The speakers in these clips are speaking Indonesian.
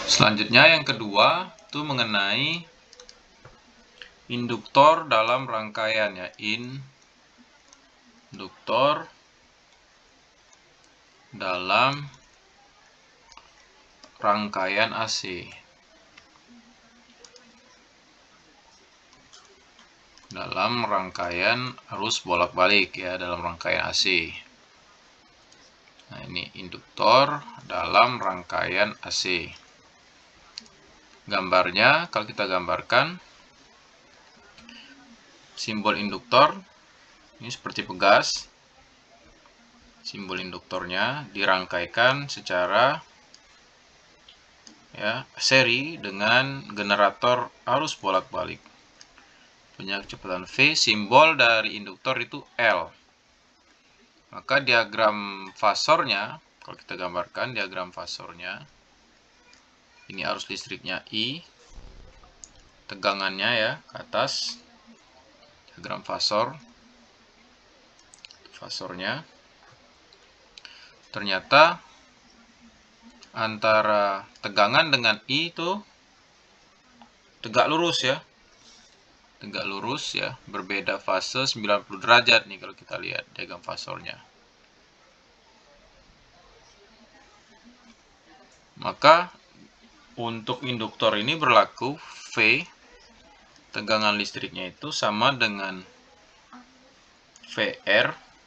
Selanjutnya yang kedua itu mengenai induktor dalam rangkaian ya. Induktor dalam rangkaian AC. Dalam rangkaian arus bolak-balik ya, dalam rangkaian AC. Nah, ini induktor dalam rangkaian AC. Gambarnya, kalau kita gambarkan simbol induktor ini seperti pegas. Simbol induktornya dirangkaikan secara ya seri dengan generator arus bolak-balik. Punya kecepatan V, simbol dari induktor itu L. Maka diagram fasornya, kalau kita gambarkan diagram fasornya, ini arus listriknya I, tegangannya ya ke atas, diagram fasornya. Ternyata antara tegangan dengan I itu tegak lurus ya. Tegak lurus ya, berbeda fase 90 derajat nih kalau kita lihat diagram fasornya. Maka untuk induktor ini berlaku V, tegangan listriknya itu sama dengan VR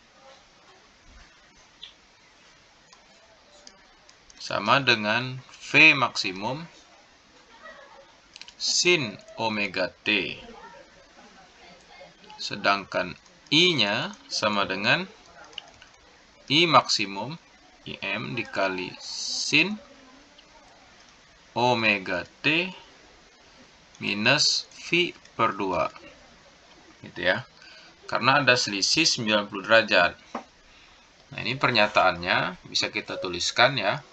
sama dengan V maksimum sin omega T. Sedangkan I-nya sama dengan I maksimum IM dikali sin omega T minus V per 2. Gitu ya. Karena ada selisih 90 derajat. Nah, ini pernyataannya bisa kita tuliskan ya.